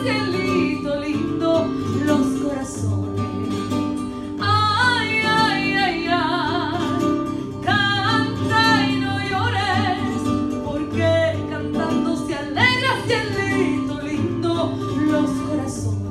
cielito lindo los corazones. Ay, ay, ay, ay, canta y no llores, porque cantando se alegra cielito lindo los corazones.